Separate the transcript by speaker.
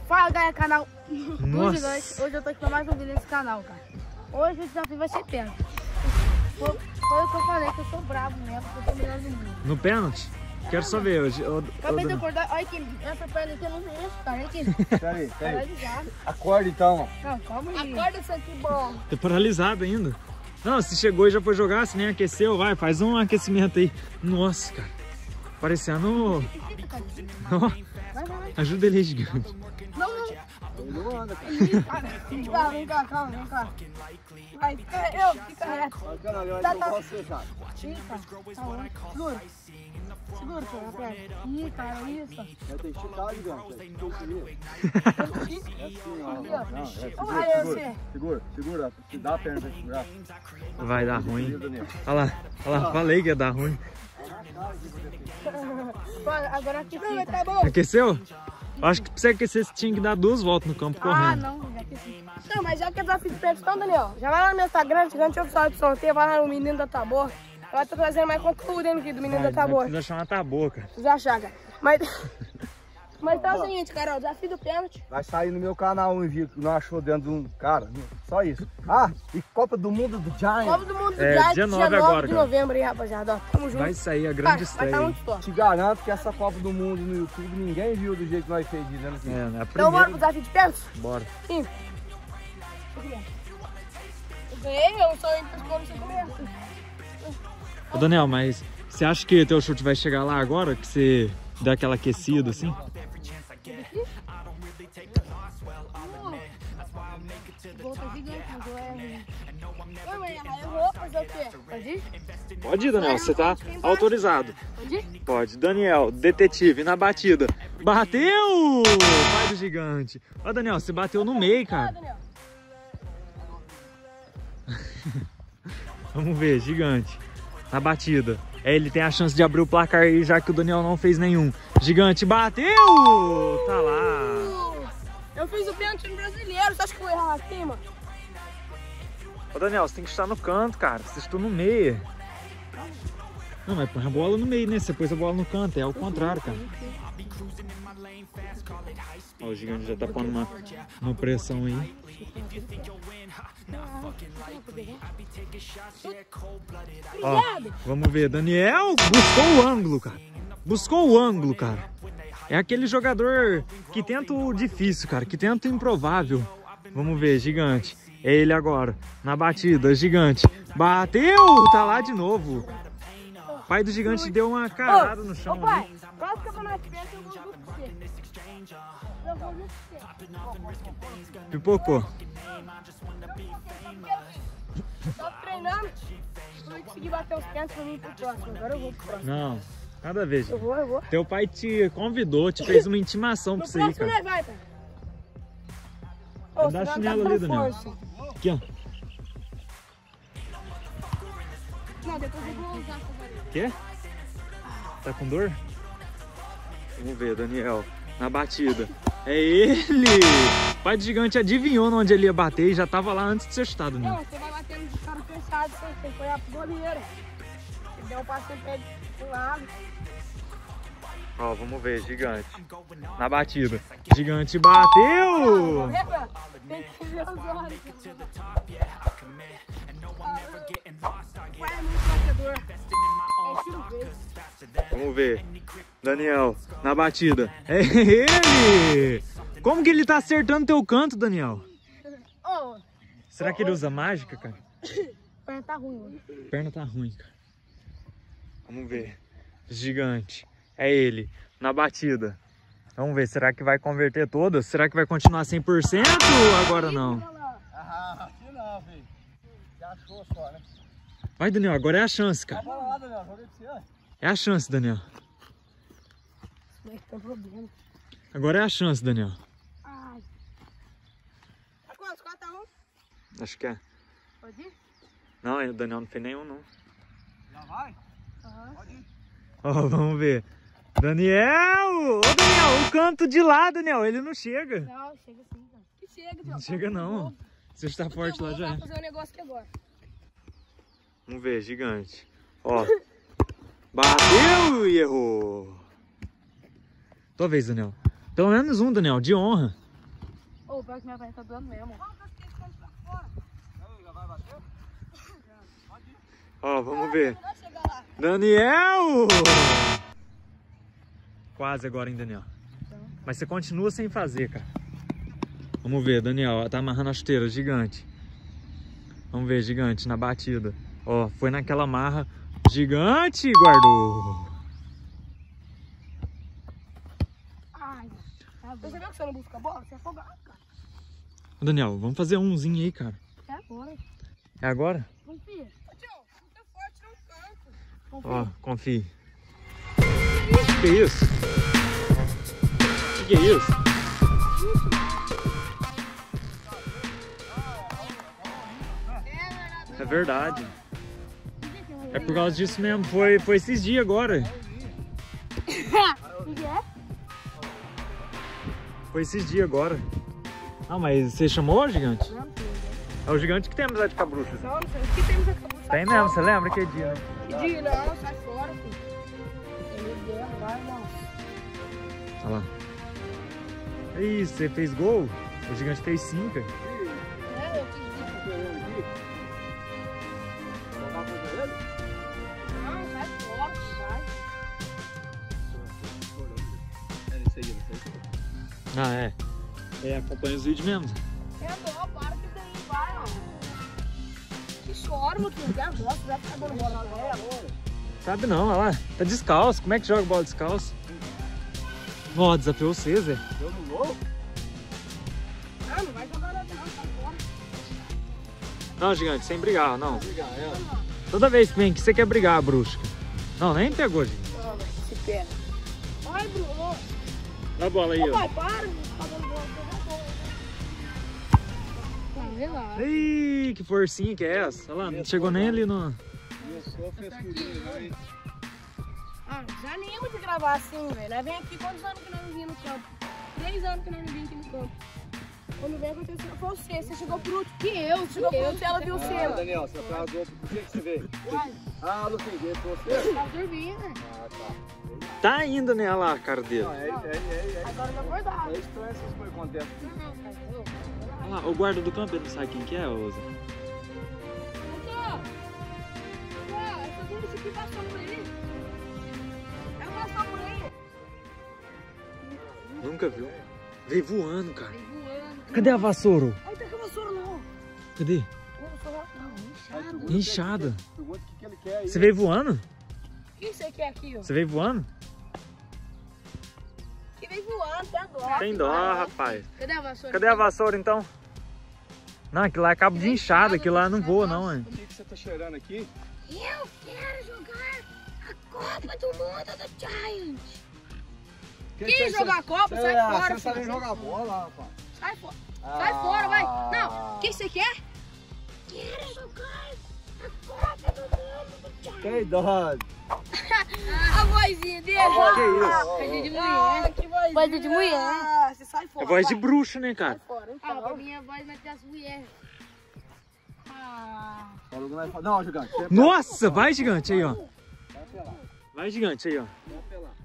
Speaker 1: Fala, galera, canal.
Speaker 2: Nossa.
Speaker 1: Hoje eu tô aqui pra mais um vídeo nesse canal, cara. Hoje o desafio vai ser pênalti. Foi o que eu falei, que eu sou brabo mesmo, que eu sou o melhor do mundo.
Speaker 2: No pênalti? Quero só ver hoje.
Speaker 1: Acabei de acordar. Olha aqui, essa perna aqui eu não mexo, cara. Olha aqui.
Speaker 3: Peraí.
Speaker 1: Paralisado.
Speaker 3: Acorda então.
Speaker 1: Não, calma aí. Acorda isso aqui, bom.
Speaker 2: Tô paralisado ainda. Não, se chegou e já foi jogar, se nem aqueceu, vai, faz um aquecimento aí. Nossa, cara. Parecendo... Ó, ajuda ele aí, gigante.
Speaker 1: Não.
Speaker 3: Ele não anda, cara.
Speaker 1: Vem cá, calma, vem cá. Vai, fica reto.
Speaker 3: Caralho, eu não posso fechar.
Speaker 1: Ih, cara, tá bom. Segura, cara, perna. Ih, cara, isso.
Speaker 3: Eu tenho que esticar, gigante. É assim, ó. Não, segura. Dá a perna pra segurar.
Speaker 2: Vai dar ruim. Olha lá, falei que ia dar ruim.
Speaker 1: Agora aqui sim, tá bom.
Speaker 2: Aqueceu? Acho que pra você aquecer, você tinha que dar 2 voltas no campo correndo.
Speaker 1: Não, já aqueci. Não, mas já que eu já fiz perto, então, Daniel, já vai lá no meu Instagram, Gigante Oficial de Sorteio, vai lá no Menino da Tabor. Eu tô trazendo mais conteúdo aqui do Menino da Tabor.
Speaker 2: Precisa chamar Tabor, cara.
Speaker 1: Precisa achar, cara. Mas tá o seguinte, Carol, desafio do pênalti.
Speaker 3: Vai sair no meu canal um vídeo que não achou dentro de um... Cara, só isso. Ah, e Copa do Mundo do Giant.
Speaker 1: Copa do Mundo do Giant,
Speaker 2: dia 9 agora,
Speaker 1: de
Speaker 2: cara.
Speaker 1: novembro aí, rapaziada. Ó, tamo junto.
Speaker 2: Vai sair a grande
Speaker 1: Vai tá
Speaker 2: estreia.
Speaker 1: muito top.
Speaker 3: Te garanto que essa Copa do Mundo no YouTube ninguém viu do jeito que nós fez, né?
Speaker 2: É a
Speaker 1: Então bora pro
Speaker 2: primeira.
Speaker 1: desafio de pênalti?
Speaker 2: Bora.
Speaker 1: Sim. Eu ganhei, eu sou entre os gols no começo.
Speaker 2: Ô Daniel, mas você acha que teu chute vai chegar lá agora? Que você dá aquela aquecida assim?
Speaker 1: Volta gigante, mas eu erro. Oi, mãe, eu vou fazer o quê? Pode ir?
Speaker 2: Pode ir, Daniel, você tá autorizado.
Speaker 1: Pode ir?
Speaker 2: Pode. Daniel, detetive, na batida. Bateu! Pai do gigante. Ó, Daniel, você bateu no meio, cara.
Speaker 1: Daniel.
Speaker 2: Vamos ver, gigante. Na batida. Ele tem a chance de abrir o placar aí, já que o Daniel não fez nenhum. Gigante bateu! Tá lá.
Speaker 1: Eu fiz o pênalti no brasileiro, você acha que eu vou errar aqui, mano?
Speaker 2: Ô Daniel, você tem que estar no canto, cara. Você estou no meio. Não, mas põe a bola no meio, né? Você pôs a bola no canto, é ao contrário, cara. Ó, o gigante já tá pondo uma pressão aí. Ó, vamos ver. Daniel buscou o ângulo, cara. Buscou o ângulo, cara. É aquele jogador que tenta o difícil, cara. Que tenta o improvável. Vamos ver, gigante. É ele agora. Na batida, gigante. Bateu! Tá lá de novo. O pai do gigante deu uma carada no chão.
Speaker 1: Ô pai, qual que eu vou na frente, eu vou junto com você. Eu vou junto com você.
Speaker 2: Pipocou.
Speaker 1: Tô treinando, eu consegui bater os pênaltis pra mim pro próximo. Agora eu vou pro próximo.
Speaker 2: Não, nada a ver, gente.
Speaker 1: Eu vou.
Speaker 2: Teu pai te convidou, te fez uma intimação pra
Speaker 1: No
Speaker 2: você ir,
Speaker 1: próximo
Speaker 2: cara.
Speaker 1: nós vai, pai.
Speaker 2: Dá a chinela ali, Daniel. Aqui, ó.
Speaker 1: Não, depois eu vou usar essa vareta.
Speaker 2: Quê? Tá com dor? Vamos ver, Daniel. Na batida. É ele! O pai do gigante adivinhou onde ele ia bater e já tava lá antes de ser chutado,
Speaker 1: Não,
Speaker 2: né?
Speaker 1: você vai batendo de cara fechado, você tem que olhar pro goleiro. Ele deu um passeio pra ele pro lado.
Speaker 2: Ó, vamos ver, gigante. Na batida. Gigante bateu!
Speaker 1: Tem que ver os olhos. Pai é muito batedor. É tiro verde.
Speaker 2: Vamos ver. Daniel, na batida. É ele! Como que ele tá acertando teu canto, Daniel?
Speaker 1: Ô,
Speaker 2: Será que ele usa mágica, cara?
Speaker 1: a perna tá ruim, mano.
Speaker 2: A perna tá ruim, cara. Vamos ver. Gigante. É ele. Na batida. Vamos ver. Será que vai converter todas? Será que vai continuar 100% ou agora não?
Speaker 3: Ah, aqui não, filho. Já achou só, né?
Speaker 2: Vai, Daniel. Agora é a chance, cara.
Speaker 3: Bora lá, Daniel. Joguei pra você, ó.
Speaker 2: É a chance, Daniel.
Speaker 1: Mas tem problema.
Speaker 2: Agora é a chance, Daniel.
Speaker 1: Ai. Tá quantos? 4x1?
Speaker 2: Acho que é.
Speaker 1: Pode ir?
Speaker 2: Não, o Daniel não fez nenhum, não.
Speaker 3: Já vai?
Speaker 1: Aham.
Speaker 3: Pode ir.
Speaker 2: Ó, vamos ver. Daniel! Ô, Daniel, o canto de lá, Daniel. Ele não chega.
Speaker 1: Não, chega sim, cara. Que chega, Diogo.
Speaker 2: Não chega, não. Você está forte lá já.
Speaker 1: Vou fazer um negócio aqui agora.
Speaker 2: Vamos ver, gigante. Ó. Bateu e errou. Tua vez, Daniel. Pelo menos um, Daniel, de honra.
Speaker 1: Ô, pior que minha perna tá doendo mesmo.
Speaker 2: Ó, vamos ver. Daniel! Quase agora, hein, Daniel? Mas você continua sem fazer, cara. Vamos ver, Daniel. Tá amarrando a chuteira, gigante. Vamos ver, gigante, na batida. Ó, foi naquela marra. Gigante, guardou.
Speaker 1: Ai, você viu que você não busca a bola? Você é afogado, cara.
Speaker 2: Ô, Daniel, vamos fazer umzinho aí, cara.
Speaker 1: É agora.
Speaker 2: É agora?
Speaker 1: Confia. Ô, tio, fica forte no canto.
Speaker 2: Ó, confie. Que é isso? Que é isso? É verdade. É por causa disso mesmo. Foi esses dias agora. Foi esses dias agora. Ah, mas você chamou o gigante?
Speaker 1: Não,
Speaker 2: É o gigante que tem amizade com a bruxa.
Speaker 1: não sei. O que temos aqui?
Speaker 2: Tem mesmo, você lembra que dia, né?
Speaker 1: Que dia? Não, sai fora, filho. Meu Deus, vai, não.
Speaker 2: Olha lá. Isso, você fez gol? O gigante fez 5.
Speaker 1: É, eu fiz isso. Não, sai fora, vai.
Speaker 2: Ah, é. É, acompanha os vídeos mesmo.
Speaker 1: É dó, para que daí, vai, ó. Que chora, meu filho. Já gosta, já fica dando bola pra ela.
Speaker 2: Sabe não, olha lá. Tá descalço. Como é que joga bola descalço? Ó, desafiou você, Zé.
Speaker 3: Eu no gol?
Speaker 1: Ah, não vai jogar nada não, sai fora.
Speaker 2: Não, gigante, sem brigar, não.
Speaker 3: Obrigado,
Speaker 2: Toda vez que vem que você quer brigar, bruxa. Não, nem pegou, gente.
Speaker 1: Não, se pega. Vai, Bruno.
Speaker 2: Dá a bola aí,
Speaker 1: Ô,
Speaker 2: ó.
Speaker 1: pai, para. Tá dando bola, tá dando bola. Vai lá.
Speaker 2: Ih, que forcinha que é essa? Olha lá, não chegou nem ali no...
Speaker 3: Eu sou frescurinho, hein?
Speaker 1: Ah, desanima de gravar assim, velho. Nós vem aqui quantos anos que nós não vimos no campo? 3 anos que nós não vimos aqui no campo. Quando vem aconteceu foi você. Você chegou por último que eu. Você chegou por último e ela viu você.
Speaker 3: Ah, Daniel, você atrasou. Por que você veio?
Speaker 1: Uai,
Speaker 3: Ah, não tem jeito, você?
Speaker 1: tá dormindo, né?
Speaker 3: Ah, tá.
Speaker 2: Tá ainda, né? Olha lá a cara dele.
Speaker 3: Não,
Speaker 1: Agora eu vou acordar.
Speaker 3: é estranho essas coisas que acontecem.
Speaker 1: Não, pai, eu.
Speaker 2: Olha lá, o guarda do campo, ele não sabe quem que é, Oza.
Speaker 1: Essa bicha aqui passou por aí. Ela passou por aí.
Speaker 2: Nunca viu. Veio voando, cara.
Speaker 1: Vem voando.
Speaker 2: Cadê a vassoura?
Speaker 1: Ai, tá com a vassoura não.
Speaker 2: Cadê?
Speaker 1: Não,
Speaker 2: Inchada.
Speaker 3: Pergunta o que ele quer aí.
Speaker 2: Você veio voando?
Speaker 1: O que você quer aqui, ó?
Speaker 2: Você veio voando?
Speaker 1: Que vem voando, tem dó.
Speaker 2: Tem dó, rapaz.
Speaker 1: Cadê a vassoura?
Speaker 2: Cadê a vassoura, então? Não, aquilo lá é cabo de inchada. Aquilo lá não voa, não, hein?
Speaker 3: O que você tá cheirando aqui?
Speaker 1: Eu quero jogar a Copa do Mundo do Giant. Quem jogar a Copa, sai fora,
Speaker 3: Você sabe
Speaker 1: filho.
Speaker 3: jogar bola, rapaz.
Speaker 1: Sai fora. Sai fora, vai. Não, o que você quer? Quero jogar a Copa do Mundo do Giant.
Speaker 3: Que idade?
Speaker 1: A vozinha dele.
Speaker 2: Que isso?
Speaker 1: Coisa de mulher. Que vozinha. Coisa de mulher. Você sai fora.
Speaker 2: É voz de
Speaker 1: vai.
Speaker 2: bruxa, né, cara?
Speaker 1: Sai fora, então. Pra minha voz vai ter as mulheres.
Speaker 3: Falou que não vai falar. Não, gigante.
Speaker 2: Nossa, vai, gigante aí, ó.
Speaker 3: Vai apelar.
Speaker 2: Vai, gigante aí, ó.
Speaker 3: Vai apelar.